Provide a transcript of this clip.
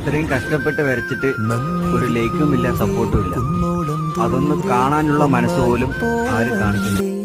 ഇത്രയും കഷ്ടപ്പെട്ട് വരച്ചിട്ട് ഒരു ലൈക്കും ഇല്ല, സപ്പോർട്ടും ഇല്ല. അതൊന്ന് കാണാനുള്ള മനസ്സ് പോലും ആരും കാണിക്കുന്നു.